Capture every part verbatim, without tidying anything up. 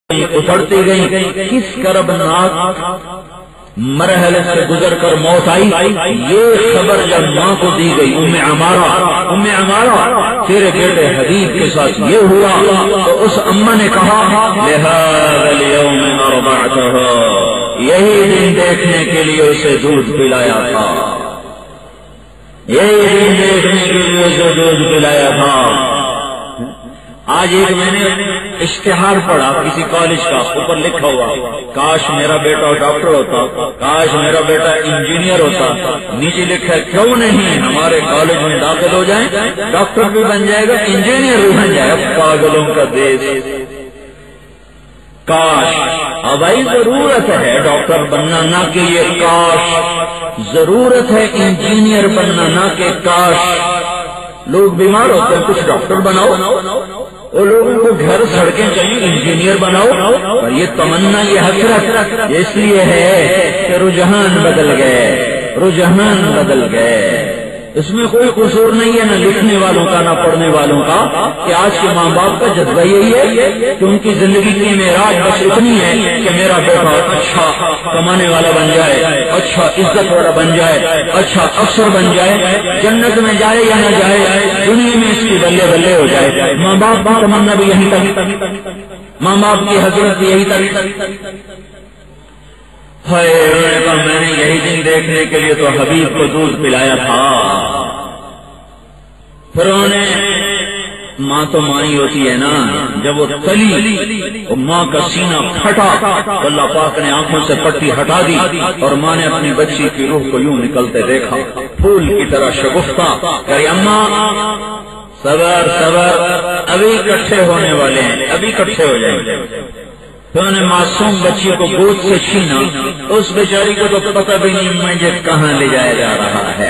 اترتی گئی، کس کربناک مرحلے سے گزر کر موت آئی، یہ خبر جب ماں کو دی گئی، ام عمارہ ام عمارہ تیرے بیٹے حبیب کے ساتھ یہ ہوا، تو اس اماں نے کہا لہذا اليوم ارضعتها، یہی دن دیکھنے کے لیے اسے دودھ پلایا تھا، یہی دن دیکھنے کے لیے اسے دودھ پلایا تھا۔ آج ایک میں نے اشتہار پڑھا کسی کالج کا، اوپر لکھا ہوا کاش میرا بیٹا ڈاکٹر ہوتا، کاش میرا بیٹا انجینئر ہوتا، نیچے لکھا ہے کیوں نہیں ہمارے کالج میں داخل ہو جائیں، ڈاکٹر بھی بن جائے گا انجینئر بھی بن جائے گا، پاگلوں کا دیش۔ کاش ابھائی ضرورت ہے ڈاکٹر بننا، نہ کہ یہ کاش، ضرورت ہے انجینئر بننا، نہ کہ کاش۔ لوگ بیمار ہوتے ہیں کچھ ڈاکٹر بناؤ، اور لوگوں کو گھر سڑکیں چاہیے انجینئر بناؤ، اور یہ تمنا یہ حسرت اس لیے ہے کہ رجحان بدل گئے، رجحان بدل گئے۔ اس میں کوئی قصور نہیں ہے نہ لکھنے والوں کا نہ پڑھنے والوں کا، کہ آج کے ماں باپ کا جذبہ یہی ہے کہ ان کی زندگی کی معراج بس اتنی ہے کہ میرا بیٹا اچھا کمانے والا بن جائے، اچھا عزت والا بن جائے، اچھا افسر بن جائے، جنت میں جائے یا نہ جائے، دنیا میں اس کی بلے بلے ہو جائے۔ ماں باپ کا تمنا بھی یہی تک، ماں باپ کی حضرت بھی یہی تک۔ میں نے یہی دن دیکھنے کے لیے تو حبیب کو دودھ پلایا تھا۔ پھر انہوں نے، ماں تو ماں ہی ہوتی ہے نا، جب وہ تلی ماں کا سینہ پھٹا تو اللہ پاک نے آنکھوں سے پٹی ہٹا دی، اور ماں نے اپنی بچی کی روح کو یوں نکلتے دیکھا، پھول کی طرح شگفتہ کہ اماں صبر صبر، ابھی اکٹھے ہونے والے ہیں، ابھی اکٹھے ہو جائیں گے۔ تو انہوں نے معصوم بچی کو گود سے چھینا، اس بیچاری کو تو پتہ بھی نہیں مجھے کہاں لے جایا جا رہا ہے،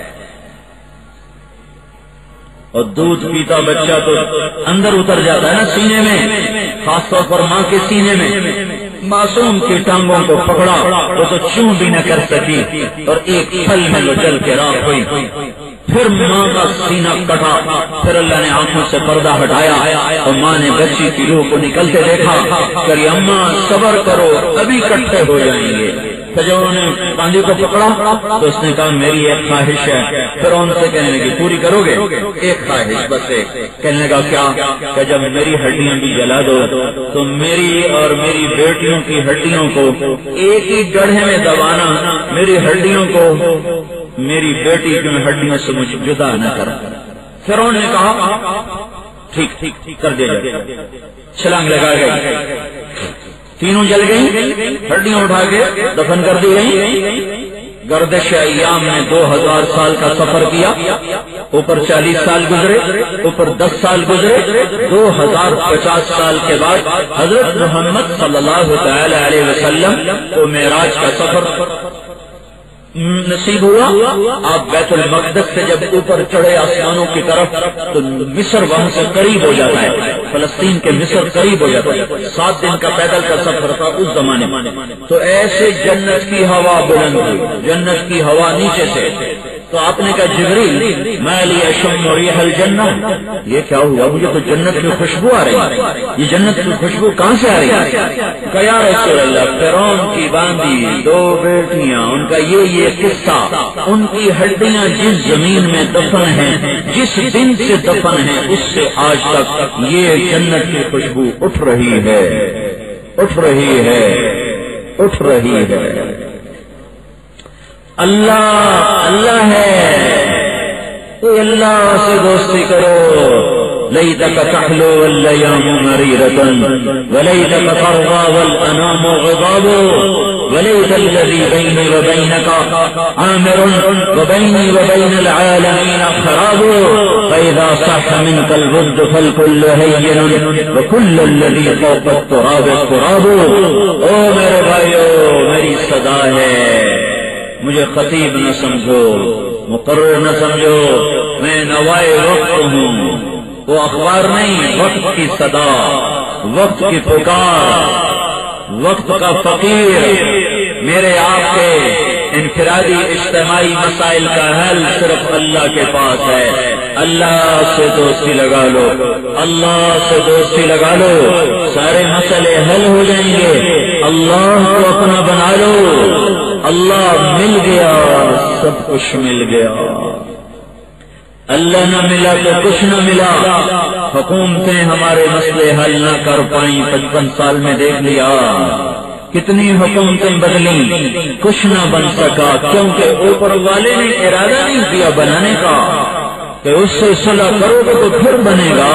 اور دودھ پیتا بچہ تو اندر اتر جاتا ہے نا سینے میں، خاص طور پر ماں کے سینے میں۔ معصوم کی ٹانگوں کو پکڑا، وہ تو چوں بھی نہ کر سکی، اور ایک پھل میں وہ جل کے راکھ ہوئی۔ پھر ماں کا سینہ کٹا، پھر اللہ نے آنکھوں سے پردہ ہٹایا، اور ماں نے بچی کی روح کو نکلتے دیکھا کہ اماں صبر کرو ابھی اکٹھے ہو جائیں گے۔ پھر جب انہوں نے کاندھی کو پکڑا تو اس نے کہا میری ایک خواہش ہے، پھر ان سے کہنے لگی پوری کرو گے؟ ایک خواہش بس ایک۔ کہنے لگا کیا؟ کہ جب میری ہڈیاں بھی جلا دو تو میری اور میری بیٹیوں کی ہڈیوں کو ایک ہی گڑھے میں دبانا، میری ہڈیوں کو میری بیٹی کی ہڈیوں سے مجھے جدا نہ کر۔ پھر انہوں نے کہا ٹھیک ٹھیک کر دیا جائے، چھلانگ لگا گئی، تینوں جل گئی، ہڈیاں اٹھا کے دفن کر دی گئی۔ گردش ایام نے دو ہزار سال کا سفر کیا، اوپر چالیس سال گزرے، اوپر دس سال گزرے، دو ہزار پچاس سال کے بعد حضرت محمد صلی اللہ تعالی علیہ وسلم کو معراج کا سفر نصیب ہوا۔ آپ بیت المقدس سے جب اوپر چڑھے آسمانوں کی طرف تو مصر وہاں سے قریب ہو جاتا ہے، فلسطین کے مصر قریب ہو جاتا ہے، سات دن کا پیدل کا سفر تھا اس زمانے میں۔ تو ایسے جنت کی ہوا بلند ہوئی، جنت کی ہوا نیچے سے، تو آپ نے کہا جبریل میں لی اشم ریح الجنہ، یہ کیا ہوا؟ مجھے تو جنت کی خوشبو آ رہی ہے، یہ جنت کی خوشبو کہاں سے آ رہی ہے؟ کہ یا رسول اللہ فرعون کی باندھی دو بیٹیاں، ان کا یہ یہ قصہ، ان کی ہڈیاں جس زمین میں دفن ہیں، جس دن سے دفن ہیں، اس سے آج تک یہ جنت کی خوشبو اٹھ رہی ہے، اٹھ رہی ہے، اٹھ رہی ہے۔ اللہ اللہ ہے، تو اللہ سے دوستی کرو۔ لیتک تحلو والیام مریرۃ ولیتک ترضى والانام غضاب وليت الذي بيني وبينك عامر وبيني وبين العالمين خراب فإذا صح منك البغض فالكل هين وكل الذي فوق التراب التراب۔ او میرے بھائیو، میری صدا ہے، مجھے خطیب نہ سمجھو، مقرر نہ سمجھو، میں نوائے وقت ہوں، وہ اخبار نہیں، وقت کی صدا، وقت کی پکار، وقت کا فقیر، میرے آپ کے انفرادی اجتماعی مسائل کا حل صرف اللہ کے پاس ہے۔ اللہ سے دوستی لگا لو، اللہ سے دوستی لگا لو، سارے مسئلے حل ہو جائیں گے۔ اللہ کو اپنا بنا لو، اللہ مل گیا سب کچھ مل گیا۔ اللہ نہ ملا تو کچھ نہ ملا۔ حکومتیں ہمارے مسئلے حل نہ کر پائیں، پچپن سال میں دیکھ لیا کتنی حکومتیں بدلیں، کچھ نہ بن سکا، کیونکہ اوپر والے نے ارادہ نہیں کیا بنانے کا کہ اس سے صلح کرو گے تو پھر بنے گا،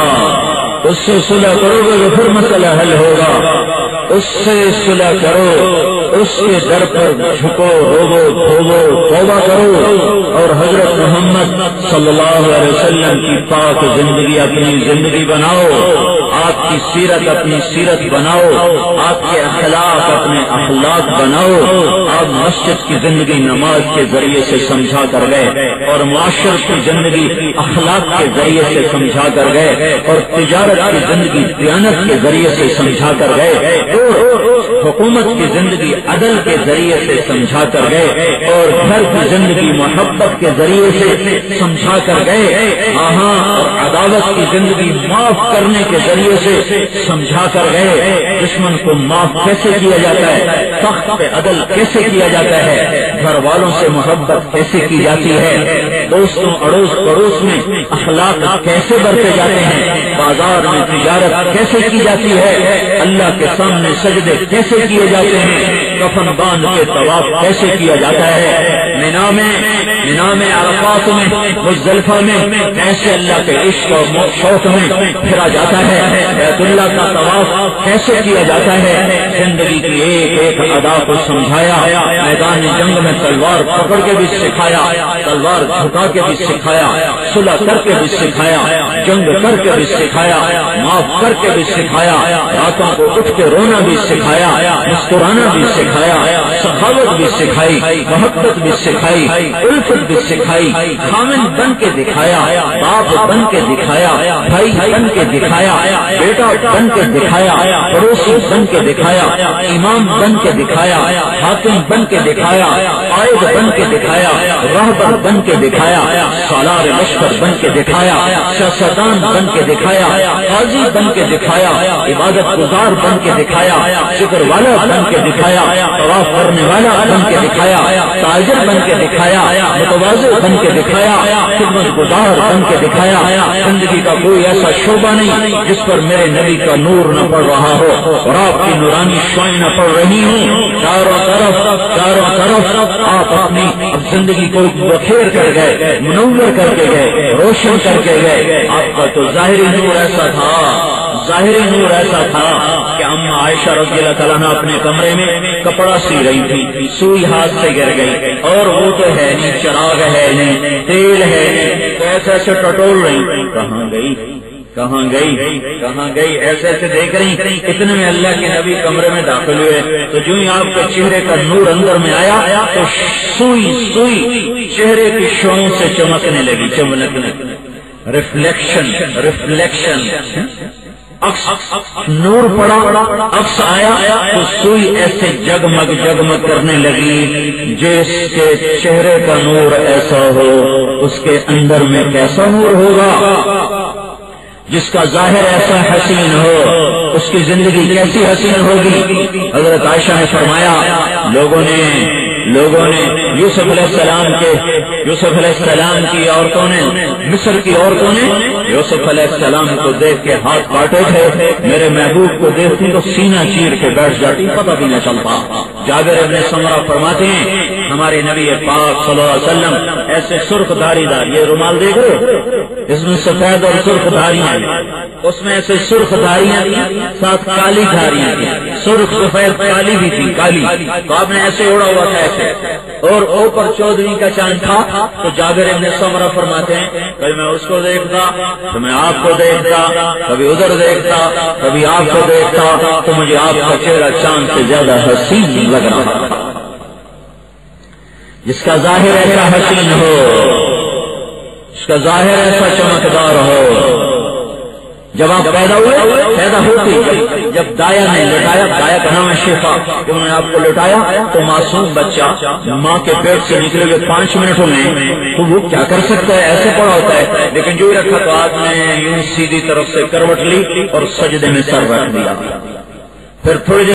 اس سے صلح کرو گے تو پھر مسئلہ حل ہوگا، اس سے صلح کرو، اس کے در پر جھکو، روبو دھوبو، توبہ کرو، اور حضرت محمد صلی اللہ علیہ وسلم کی پاک زندگی اپنی زندگی بناؤ، آپ کی سیرت اپنی سیرت بناؤ، آپ کے اخلاق اپنے اخلاق بناؤ۔ آپ مسجد کی زندگی نماز کے ذریعے سے سمجھا کر گئے، اور معاشرت کی زندگی اخلاق کے ذریعے سے سمجھا کر گئے، اور تجارت کی زندگی دیانت کے ذریعے سے سمجھا کر گئے، اور حکومت کی زندگی عدل کے ذریعے سے سمجھا کر گئے، اور گھر کی زندگی محبت کے ذریعے سے سمجھا کر گئے، ہاں اور عدالت کی زندگی معاف کرنے کے ذریعے سے سمجھا کر گئے۔ دشمن کو معاف کیسے کیا جاتا ہے، تخت پہ عدل کیسے کیا جاتا ہے، گھر والوں سے محبت کیسے کی جاتی ہے، دوستوں اڑوس پڑوس میں اخلاق کیسے برتے جاتے ہیں، بازار میں تجارت کیسے کی جاتی ہے، اللہ کے سامنے سجدے کیسے کیے جاتے ہیں، کفن باندھ کے طواف کیسے کیا جاتا ہے، مینا میں مینا میں عرفات میں مزدلفہ میں کیسے اللہ کے عشق اور شوق میں پھرا جاتا ہے، بیت اللہ کا طواف کیسے کیا جاتا ہے۔ زندگی کی ایک ایک ادا کو سمجھایا، میدان جنگ میں تلوار پکڑ کے بھی سکھایا، تلوار جھکا کے بھی سکھایا، صلح کر کے بھی سکھایا، جنگ کر کے بھی سکھایا، معاف کر کے بھی سکھایا، راتوں کو اٹھ کے رونا بھی سکھایا، مسکرانا بھی سکھایا، سخاوت بھی سکھائی، محبت بھی سکھائی، الفت بھی سکھائی، خامن بن کے دکھایا، باپ بن کے دکھایا، بھائی بن کے دکھایا، بیٹا بن کے دکھایا، پڑوسی بن کے دکھایا، امام بن کے دکھایا، حاکم بن کے دکھایا، قائد بن کے دکھایا، راہبر بن کے دکھایا، سالار لشکر بن کے دکھایا، سیاستدان بن کے دکھایا، قاضی بن کے دکھایا، عبادت گزار بن کے دکھایا، شکر والا بن کے دکھایا، طواف کرنے والا بن کے دکھایا، تاجر بن کے دکھایا، متواضع بن کے دکھایا، خدمت گزار بن کے دکھایا۔ زندگی کا کوئی ایسا شعبہ نہیں جس پر میرے نبی کا نور نہ پڑ رہا ہو اور آپ کی نورانی شعائیں نہ پڑ رہی ہوں۔ چاروں طرف چاروں طرف آپ اپنی اب زندگی کو بخیر کر گئے، منور کر کے گئے، روشن کر کے گئے۔ آپ کا تو ظاہری نور ایسا تھا، ظاہری نور ایسا تھا کہ اما عائشہ رضی اللہ تعالیٰ عنہ اپنے کمرے میں کپڑا سی رہی تھی، سوئی ہاتھ سے گر گئی، اور وہ تو ہے نہیں، چراغ ہے نہیں، تیل ہے نہیں، تو ایسے ایسے ٹٹول رہی، کہاں گئی کہاں گئی کہاں گئی ایسے ایسے دیکھ رہی۔ اتنے میں اللہ کے نبی کمرے میں داخل ہوئے تو جو ہی آپ کے چہرے کا نور اندر میں آیا تو سوئی سوئی چہرے کی شعوں سے چمکنے لگی، چمکنے ریفلیکشن ریفلیکشن نور پڑا، عکس آیا تو سوئی ایسے جگمگ جگمگ کرنے لگی جس کے چہرے کا نور ایسا ہو اس کے اندر میں کیسا نور ہوگا، جس کا ظاہر ایسا حسین ہو اس کی زندگی کیسی حسین ہوگی۔ حضرت عائشہ نے فرمایا لوگوں نے لوگوں نے یوسف علیہ السلام کے یوسف علیہ السلام کی عورتوں نے مصر کی عورتوں نے یوسف علیہ السلام کو دیکھ کے ہاتھ کاٹے تھے، میرے محبوب کو دیکھتی تو سینہ چیر کے بیٹھ جاتی، پتہ بھی نہ چلتا۔ جابر ابن سمرہ فرماتے ہیں ہمارے نبی پاک صلی اللہ علیہ وسلم ایسے سرخ دھاری دار، یہ رومال دیکھ رہے اس میں سفید اور سرخ دھاریاں، اس میں ایسے سرخ دھاریاں تھی، ساتھ کالی دھاریاں تھی، سرخ سفید کالی بھی تھی، کالی تو آپ نے ایسے اڑا ہوا تھا ایسے، اور اوپر چودھری کا چاند تھا۔ تو جابر ابن سمرہ فرماتے ہیں کبھی میں اس کو دیکھتا تو میں آپ کو دیکھتا، کبھی ادھر دیکھتا کبھی آپ کو دیکھتا تو مجھے آپ کا چہرہ چاند سے زیادہ حسین لگ رہا تھا۔ جس کا ظاہر ایسا حسین ہو، جس کا ظاہر ایسا چمکدار ہو، جب آپ پیدا ہوئے پیدا ہوتے جب, جب دایا نے لٹایا، دایا کا نام ہے شفا، جب انہوں نے آپ کو لٹایا تو معصوم بچہ ماں کے پیٹ سے نکلے ہوئے پانچ منٹوں میں تو وہ کیا کر سکتا ہے، ایسے پڑا ہوتا ہے، لیکن جو رکھا تو آپ نے یوں سیدھی طرف سے کروٹ لی اور سجدے میں سر رکھ دیا، پھر تھوڑی